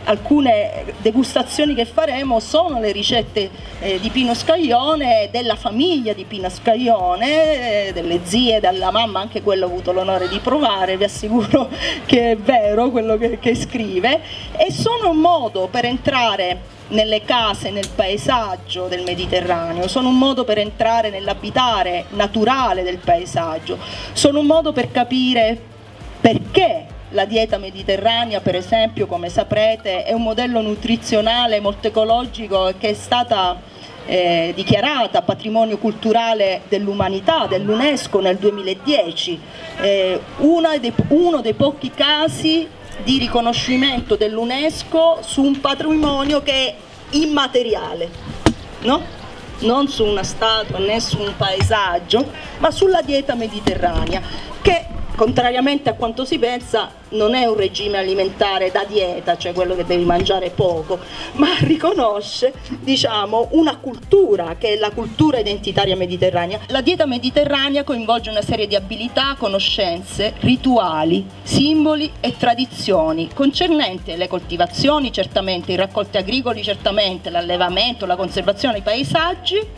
alcune degustazioni che faremo sono le ricette di Pino Scaglione, della famiglia di Pino Scaglione, delle zie, dalla mamma, anche quello ho avuto l'onore di provare, vi assicuro che è vero quello che scrive, e sono un modo per entrare nelle case, nel paesaggio del Mediterraneo, sono un modo per entrare nell'abitare naturale del paesaggio, sono un modo per capire perché la dieta mediterranea, per esempio, come saprete, è un modello nutrizionale molto ecologico che è stata dichiarata patrimonio culturale dell'umanità, dell'UNESCO nel 2010, uno dei pochi casi di riconoscimento dell'UNESCO su un patrimonio che è immateriale, no? Non su una statua né su un paesaggio, ma sulla dieta mediterranea, che contrariamente a quanto si pensa non è un regime alimentare da dieta, cioè quello che devi mangiare poco, ma riconosce, diciamo, una cultura che è la cultura identitaria mediterranea. La dieta mediterranea coinvolge una serie di abilità, conoscenze, rituali, simboli e tradizioni concernenti le coltivazioni, certamente, i raccolti agricoli, certamente, l'allevamento, la conservazione dei paesaggi,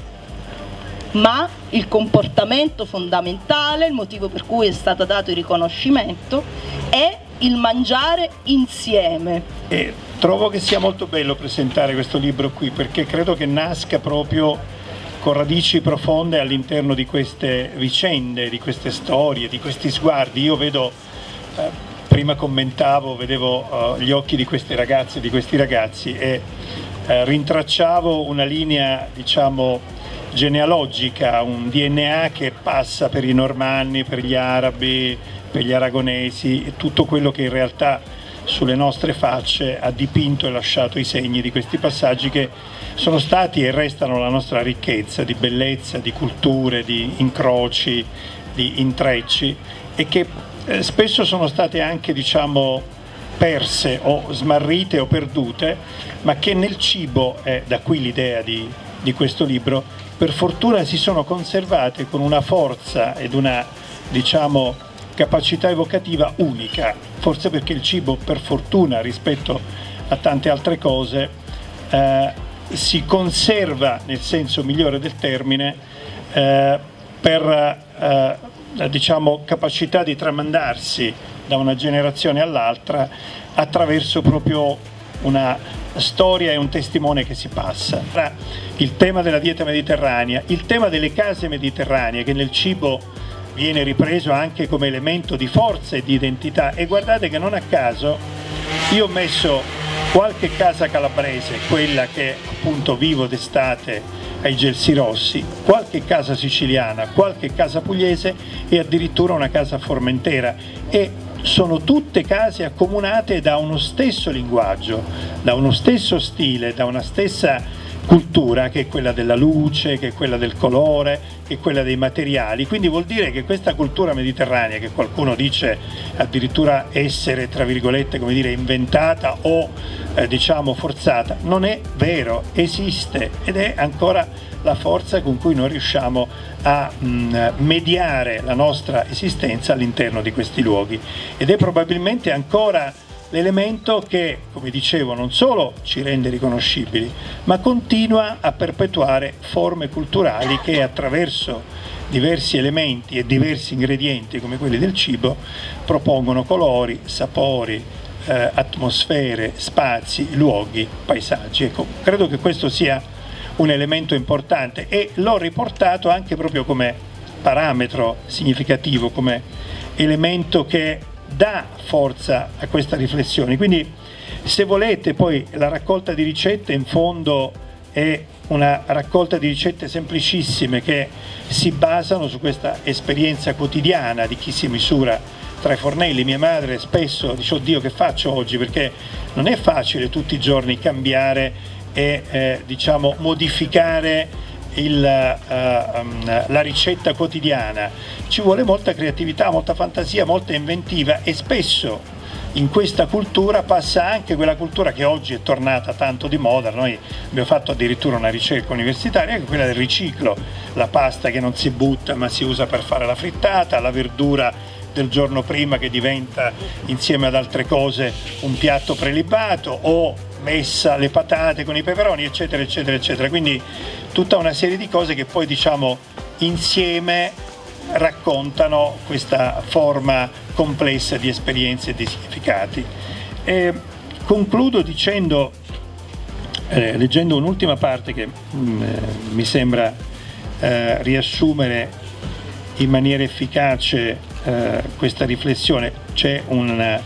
ma il comportamento fondamentale, il motivo per cui è stato dato il riconoscimento, è il mangiare insieme. E trovo che sia molto bello presentare questo libro qui, perché credo che nasca proprio con radici profonde all'interno di queste vicende, di queste storie, di questi sguardi. Io vedo, prima commentavo, vedevo gli occhi di queste ragazze e di questi ragazzi e rintracciavo una linea, diciamo, genealogica, un DNA che passa per i normanni, per gli arabi, per gli aragonesi, e tutto quello che in realtà sulle nostre facce ha dipinto e lasciato i segni di questi passaggi che sono stati e restano la nostra ricchezza di bellezza, di culture, di incroci, di intrecci, e che spesso sono state anche, diciamo, perse o smarrite o perdute, ma che nel cibo, da qui l'idea di questo libro, per fortuna si sono conservate con una forza ed una, diciamo, capacità evocativa unica, forse perché il cibo, per fortuna, rispetto a tante altre cose, si conserva nel senso migliore del termine per diciamo, capacità di tramandarsi da una generazione all'altra attraverso proprio una storia e un testimone che si passa. Il tema della dieta mediterranea, il tema delle case mediterranee, che nel cibo viene ripreso anche come elemento di forza e di identità, e guardate che non a caso io ho messo qualche casa calabrese, quella che appunto vivo d'estate ai Gelsi Rossi, qualche casa siciliana, qualche casa pugliese e addirittura una casa formentera, e sono tutte case accomunate da uno stesso linguaggio, da uno stesso stile, da una stessa cultura, che è quella della luce, che è quella del colore, che è quella dei materiali. Quindi vuol dire che questa cultura mediterranea, che qualcuno dice addirittura essere, tra virgolette, come dire, inventata o diciamo forzata, non è vero, esiste, ed è ancora la forza con cui noi riusciamo a mediare la nostra esistenza all'interno di questi luoghi, ed è probabilmente ancora l'elemento che, come dicevo, non solo ci rende riconoscibili, ma continua a perpetuare forme culturali che attraverso diversi elementi e diversi ingredienti come quelli del cibo propongono colori, sapori, atmosfere, spazi, luoghi, paesaggi. Ecco, credo che questo sia un elemento importante e l'ho riportato anche proprio come parametro significativo, come elemento che dà forza a questa riflessione. Quindi, se volete, poi la raccolta di ricette in fondo è una raccolta di ricette semplicissime che si basano su questa esperienza quotidiana di chi si misura tra i fornelli. Mia madre spesso dice: oddio, che faccio oggi? Perché non è facile tutti i giorni cambiare e diciamo modificare la ricetta quotidiana. Ci vuole molta creatività, molta fantasia, molta inventiva, e spesso in questa cultura passa anche quella cultura che oggi è tornata tanto di moda. Noi abbiamo fatto addirittura una ricerca universitaria, che è quella del riciclo, la pasta che non si butta ma si usa per fare la frittata, la verdura del giorno prima che diventa insieme ad altre cose un piatto prelibato, o messa le patate con i peperoni, eccetera eccetera eccetera. Quindi tutta una serie di cose che poi, diciamo, insieme raccontano questa forma complessa di esperienze e di significati. Concludo dicendo, leggendo un'ultima parte che mi sembra riassumere in maniera efficace questa riflessione. C'è una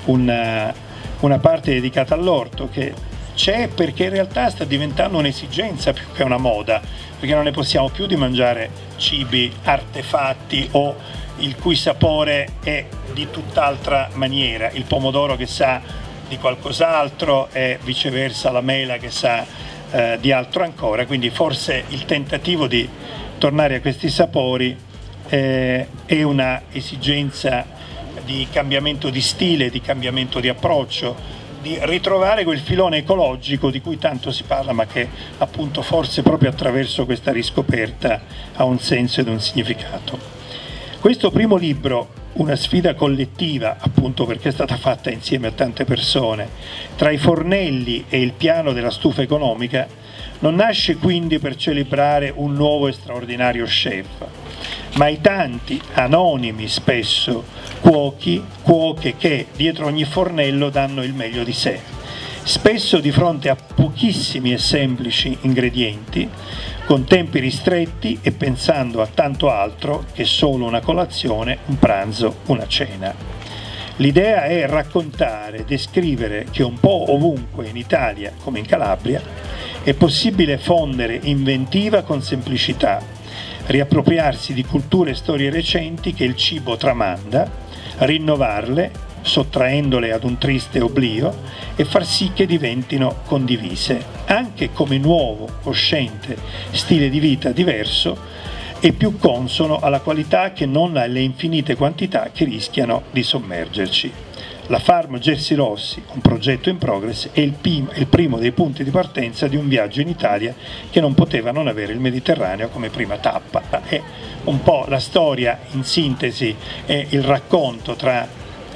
parte dedicata all'orto, che c'è perché in realtà sta diventando un'esigenza più che una moda, perché non ne possiamo più di mangiare cibi artefatti o il cui sapore è di tutt'altra maniera, il pomodoro che sa di qualcos'altro e viceversa la mela che sa di altro ancora. Quindi forse il tentativo di tornare a questi sapori è una esigenza di cambiamento di stile, di cambiamento di approccio, di ritrovare quel filone ecologico di cui tanto si parla, ma che appunto forse proprio attraverso questa riscoperta ha un senso ed un significato. Questo primo libro, una sfida collettiva, appunto perché è stata fatta insieme a tante persone, tra i fornelli e il piano della stufa economica, non nasce quindi per celebrare un nuovo e straordinario chef, ma i tanti, anonimi spesso, cuoche che dietro ogni fornello danno il meglio di sé, spesso di fronte a pochissimi e semplici ingredienti, con tempi ristretti e pensando a tanto altro che solo una colazione, un pranzo, una cena. L'idea è raccontare, descrivere che un po' ovunque in Italia, come in Calabria, è possibile fondere inventiva con semplicità, riappropriarsi di culture e storie recenti che il cibo tramanda, rinnovarle, sottraendole ad un triste oblio, e far sì che diventino condivise, anche come nuovo, cosciente stile di vita diverso e più consono alla qualità che non alle infinite quantità che rischiano di sommergerci. La Farm Gelsi Rossi, un progetto in progress, è il primo dei punti di partenza di un viaggio in Italia che non poteva non avere il Mediterraneo come prima tappa. È un po' la storia, in sintesi, è il racconto tra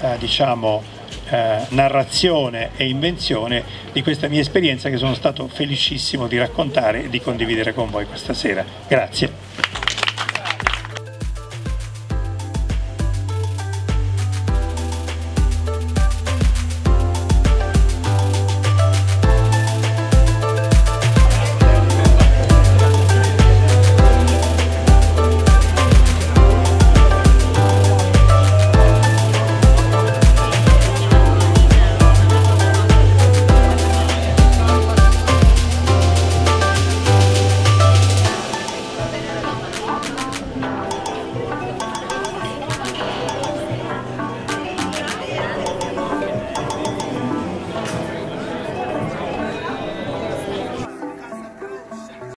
narrazione e invenzione di questa mia esperienza, che sono stato felicissimo di raccontare e di condividere con voi questa sera. Grazie.